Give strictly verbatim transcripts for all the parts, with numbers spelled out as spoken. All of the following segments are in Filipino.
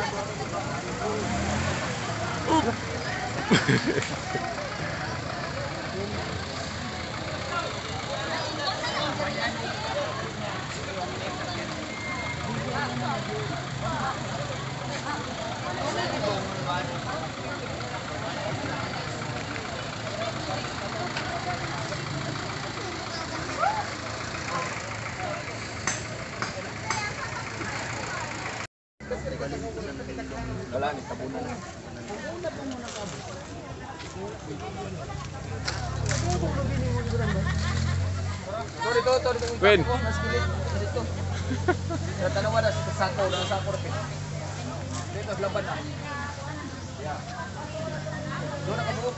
Wala, nagtabunan na. Sorry, ito, ito, ito. Wen. Dito. Tanawa na sa sako, na sako rin. Dito, laban na. Yeah. Doon na kabuok.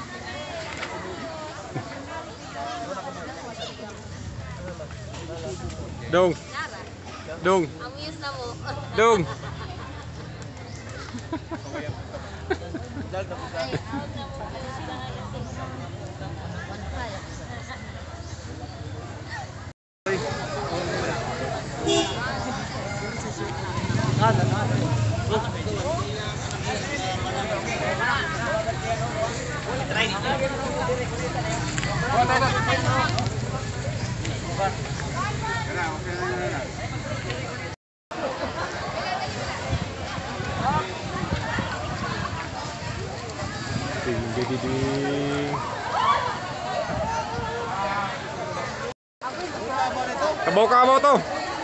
Dong. Dong. Amuyos na mo. Dong. Ding ding ding. Kabaw-kabaw to.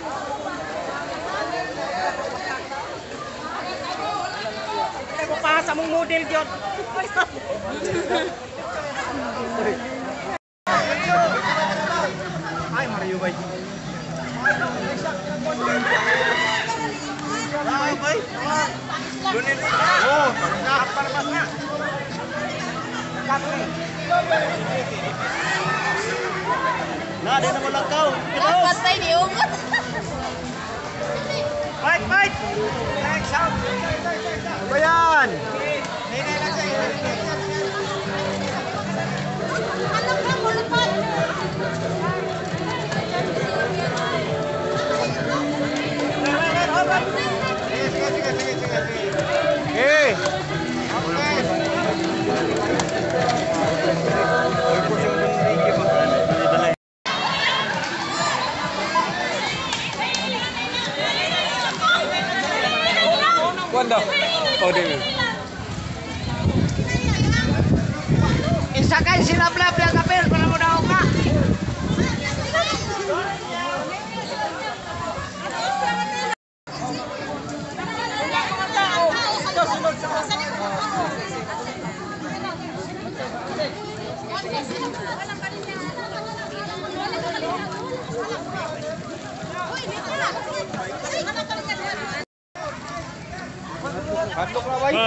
Ko pa sa mong model gyud. Ay Mario bay. Ay bay. Dunit. Oh, nakapalpas na. Na din na mo lakaw. Patay ni Ungot. Fight, fight. Next out. Bayan. Anak ka mo lupat. Eh. Kuanda. Oh, dia. Isakay sila blab yang kapil para mo daw ka. Hatok na bay.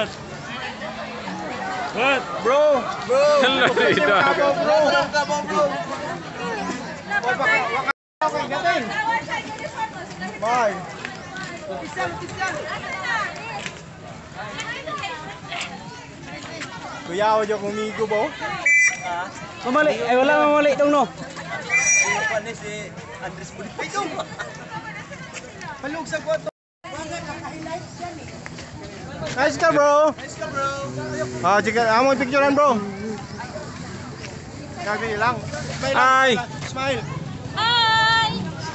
What? Bro, bro. Hello, Ida. Kabaw, bro. Kabaw, bro. Waka, waka. Okay, gating. Bye. Kuya, ako dyan kumigo ba? Mamali, ay wala mamali itong no. Ano si Andres Bonifacio? Halog sa kwarto. Nice ka bro. Nice ka bro. Ah, sige, amo picturean bro. Gabi lang. Smile. Hi. Smile. Hi.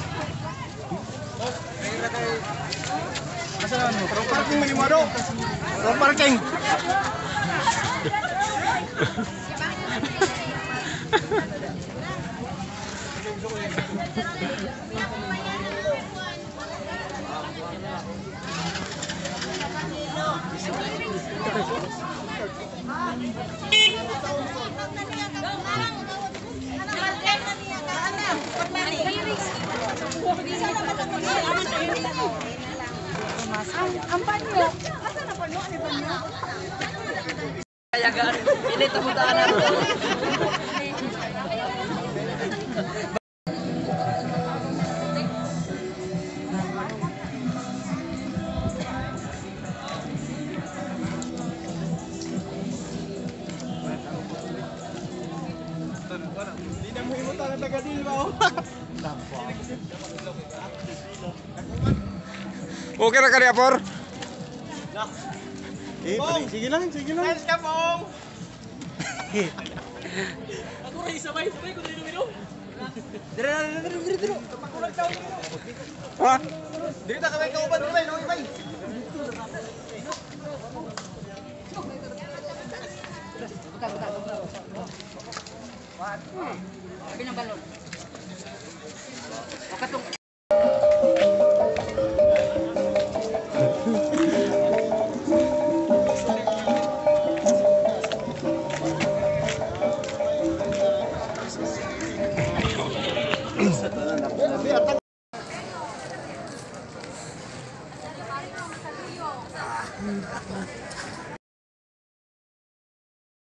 Asan mo? Pro parking mo mo do. Pro parking. Ang panyo. Asa na panyo? Ano panyo? Ayagan. Ini temutaan ako. Hindi na mo imutan ang taga-deal ba? Okay na ka niya, Por? Eh, pare, sige lang, sige lang. Let's go, Pong! Dire na, dire, dire, dire, dire. Pakulang daw. Ha? Dire na kami kauban, Rubay, no, Rubay. Buta, buta, buta. Sabi ng balon.